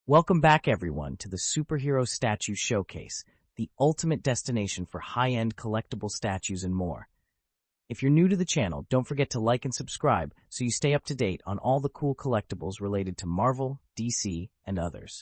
Welcome back, everyone, to the Superhero Statue Showcase, the ultimate destination for high-end collectible statues and more. If you're new to the channel, don't forget to like and subscribe so you stay up to date on all the cool collectibles related to Marvel, DC, and others.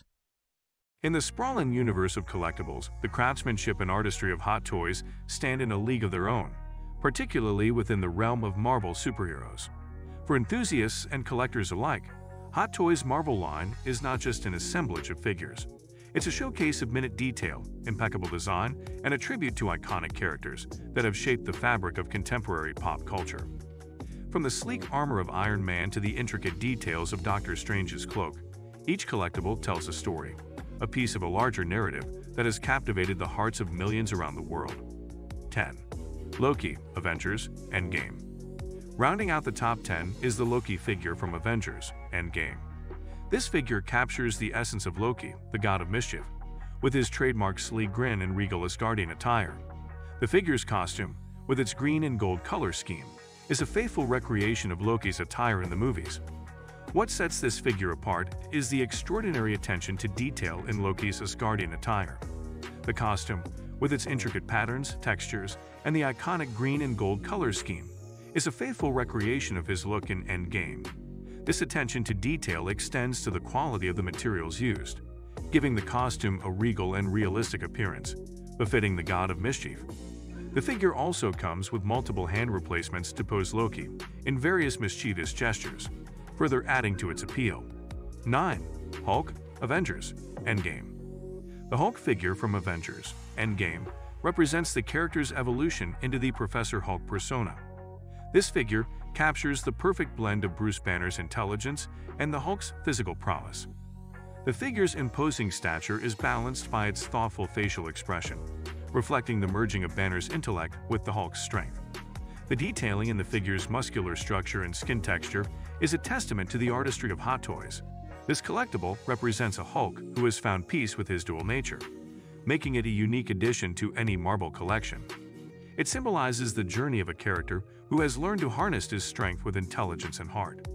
In the sprawling universe of collectibles, the craftsmanship and artistry of Hot Toys stand in a league of their own, particularly within the realm of Marvel superheroes. For enthusiasts and collectors alike, Hot Toys' Marvel line is not just an assemblage of figures. It's a showcase of minute detail, impeccable design, and a tribute to iconic characters that have shaped the fabric of contemporary pop culture. From the sleek armor of Iron Man to the intricate details of Doctor Strange's cloak, each collectible tells a story, a piece of a larger narrative that has captivated the hearts of millions around the world. 10. Loki, Avengers, Endgame. Rounding out the top 10 is the Loki figure from Avengers, Endgame. This figure captures the essence of Loki, the god of mischief, with his trademark sleek grin and regal Asgardian attire. The figure's costume, with its green and gold color scheme, is a faithful recreation of Loki's attire in the movies. What sets this figure apart is the extraordinary attention to detail in Loki's Asgardian attire. The costume, with its intricate patterns, textures, and the iconic green and gold color scheme, is a faithful recreation of his look in Endgame. This attention to detail extends to the quality of the materials used, giving the costume a regal and realistic appearance, befitting the god of mischief. The figure also comes with multiple hand replacements to pose Loki in various mischievous gestures, further adding to its appeal. 9. Hulk, Avengers, Endgame. The Hulk figure from Avengers, Endgame, represents the character's evolution into the Professor Hulk persona. This figure captures the perfect blend of Bruce Banner's intelligence and the Hulk's physical prowess. The figure's imposing stature is balanced by its thoughtful facial expression, reflecting the merging of Banner's intellect with the Hulk's strength. The detailing in the figure's muscular structure and skin texture is a testament to the artistry of Hot Toys. This collectible represents a Hulk who has found peace with his dual nature, making it a unique addition to any Marvel collection. It symbolizes the journey of a character who has learned to harness his strength with intelligence and heart.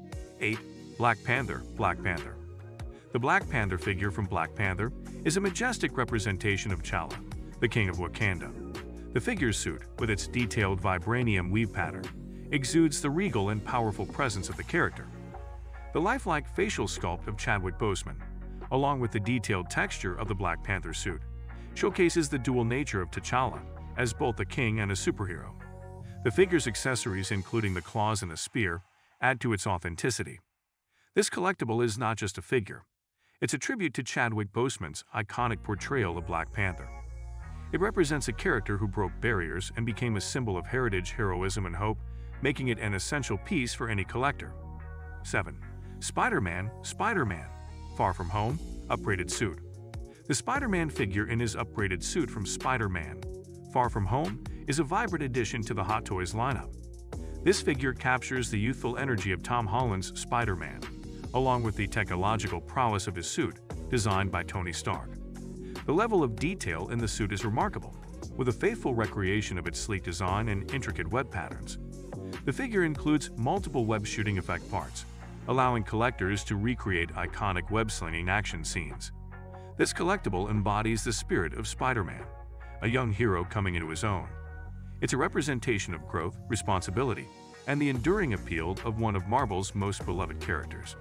8. Black Panther, Black Panther. The Black Panther figure from Black Panther is a majestic representation of T'Challa, the king of Wakanda. The figure's suit, with its detailed vibranium weave pattern, exudes the regal and powerful presence of the character. The lifelike facial sculpt of Chadwick Boseman, along with the detailed texture of the Black Panther suit, showcases the dual nature of T'Challa as both a king and a superhero. The figure's accessories, including the claws and the spear, add to its authenticity. This collectible is not just a figure. It's a tribute to Chadwick Boseman's iconic portrayal of Black Panther. It represents a character who broke barriers and became a symbol of heritage, heroism, and hope, making it an essential piece for any collector. 7. Spiderman, Spiderman, Far From Home, Upgraded Suit. The Spider-Man figure in his upgraded suit from Spider-Man, Far From Home, is a vibrant addition to the Hot Toys lineup. This figure captures the youthful energy of Tom Holland's Spider-Man, along with the technological prowess of his suit, designed by Tony Stark. The level of detail in the suit is remarkable, with a faithful recreation of its sleek design and intricate web patterns. The figure includes multiple web shooting effect parts, allowing collectors to recreate iconic web-slinging action scenes. This collectible embodies the spirit of Spider-Man, a young hero coming into his own. It's a representation of growth, responsibility, and the enduring appeal of one of Marvel's most beloved characters.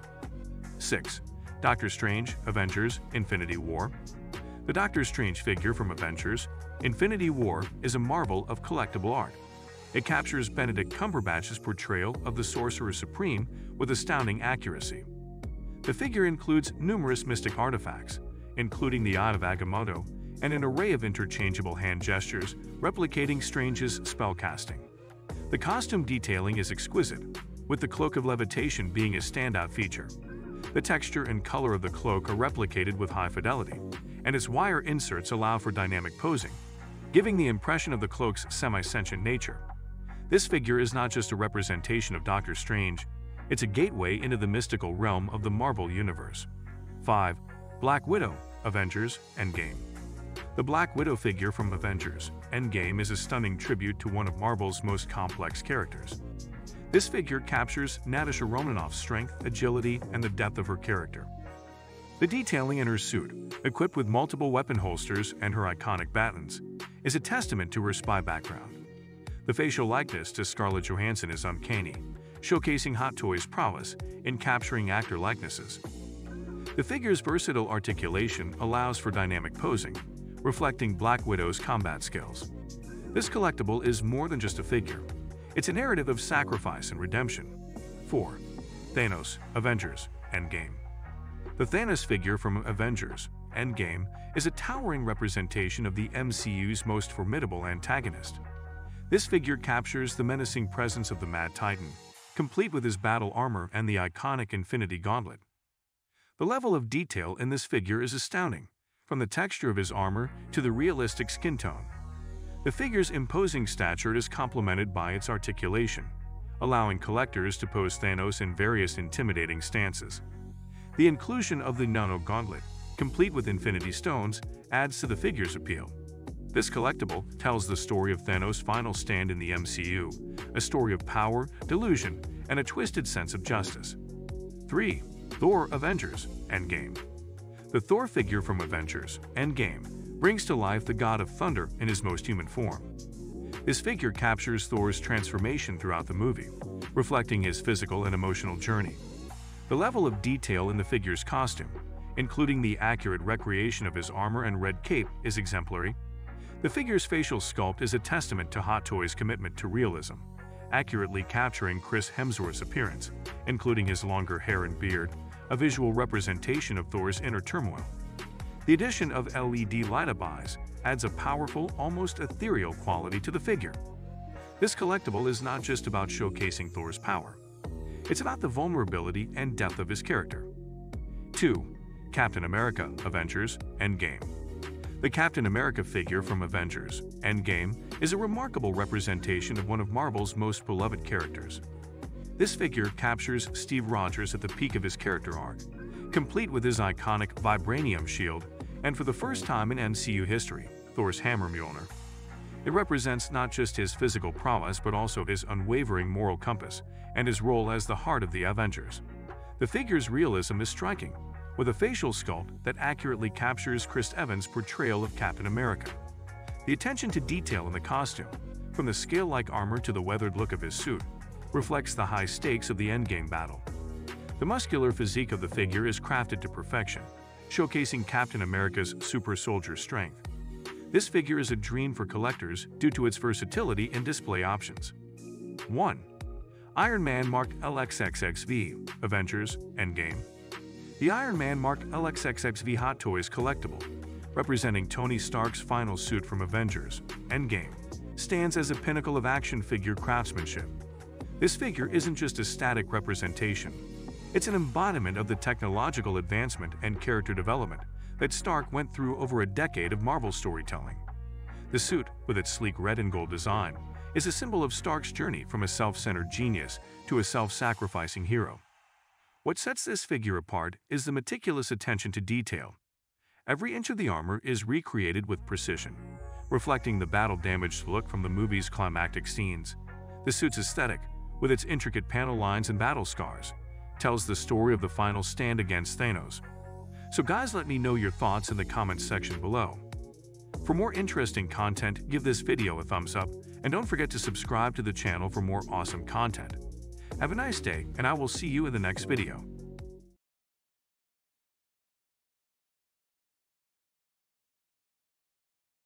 6. Doctor Strange, Avengers, Infinity War. The Doctor Strange figure from Avengers, Infinity War is a marvel of collectible art. It captures Benedict Cumberbatch's portrayal of the Sorcerer Supreme with astounding accuracy. The figure includes numerous mystic artifacts, including the Eye of Agamotto, and an array of interchangeable hand gestures replicating Strange's spellcasting. The costume detailing is exquisite, with the Cloak of Levitation being a standout feature. The texture and color of the cloak are replicated with high fidelity, and its wire inserts allow for dynamic posing, giving the impression of the cloak's semi-sentient nature. This figure is not just a representation of Doctor Strange, it's a gateway into the mystical realm of the Marvel Universe. 5. Black Widow, Avengers, Endgame. The Black Widow figure from Avengers, Endgame is a stunning tribute to one of Marvel's most complex characters. This figure captures Natasha Romanoff's strength, agility, and the depth of her character. The detailing in her suit, equipped with multiple weapon holsters and her iconic batons, is a testament to her spy background. The facial likeness to Scarlett Johansson is uncanny, showcasing Hot Toys' prowess in capturing actor likenesses. The figure's versatile articulation allows for dynamic posing, reflecting Black Widow's combat skills. This collectible is more than just a figure. It's a narrative of sacrifice and redemption. 4. Thanos, Avengers, Endgame. The Thanos figure from Avengers, Endgame is a towering representation of the MCU's most formidable antagonist. This figure captures the menacing presence of the Mad Titan, complete with his battle armor and the iconic Infinity Gauntlet. The level of detail in this figure is astounding, from the texture of his armor to the realistic skin tone. The figure's imposing stature is complemented by its articulation, allowing collectors to pose Thanos in various intimidating stances. The inclusion of the Nano Gauntlet, complete with Infinity Stones, adds to the figure's appeal. This collectible tells the story of Thanos' final stand in the MCU, a story of power, delusion, and a twisted sense of justice. 3. Thor, Avengers, Endgame. The Thor figure from Avengers, Endgame, brings to life the god of thunder in his most human form. This figure captures Thor's transformation throughout the movie, reflecting his physical and emotional journey. The level of detail in the figure's costume, including the accurate recreation of his armor and red cape, is exemplary. The figure's facial sculpt is a testament to Hot Toys' commitment to realism, accurately capturing Chris Hemsworth's appearance, including his longer hair and beard, a visual representation of Thor's inner turmoil. The addition of LED light-up eyes adds a powerful, almost ethereal quality to the figure. This collectible is not just about showcasing Thor's power. It's about the vulnerability and depth of his character. 2. Captain America, Avengers, Endgame. The Captain America figure from Avengers, Endgame is a remarkable representation of one of Marvel's most beloved characters. This figure captures Steve Rogers at the peak of his character arc, complete with his iconic vibranium shield, and for the first time in MCU history, Thor's hammer Mjolnir. It represents not just his physical prowess but also his unwavering moral compass and his role as the heart of the Avengers. The figure's realism is striking, with a facial sculpt that accurately captures Chris Evans' portrayal of Captain America. The attention to detail in the costume, from the scale-like armor to the weathered look of his suit, reflects the high stakes of the endgame battle. The muscular physique of the figure is crafted to perfection, showcasing Captain America's super soldier strength. This figure is a dream for collectors due to its versatility and display options. 1. Iron Man marked LXXXV, Avengers, Endgame. The Iron Man marked LXXXV Hot Toys collectible, representing Tony Stark's final suit from Avengers, Endgame, stands as a pinnacle of action figure craftsmanship. This figure isn't just a static representation. It's an embodiment of the technological advancement and character development that Stark went through over a decade of Marvel storytelling. The suit, with its sleek red and gold design, is a symbol of Stark's journey from a self-centered genius to a self-sacrificing hero. What sets this figure apart is the meticulous attention to detail. Every inch of the armor is recreated with precision, reflecting the battle-damaged look from the movie's climactic scenes. The suit's aesthetic, with its intricate panel lines and battle scars, tells the story of the final stand against Thanos. So guys, let me know your thoughts in the comments section below. For more interesting content, give this video a thumbs up, and don't forget to subscribe to the channel for more awesome content. Have a nice day, and I will see you in the next video.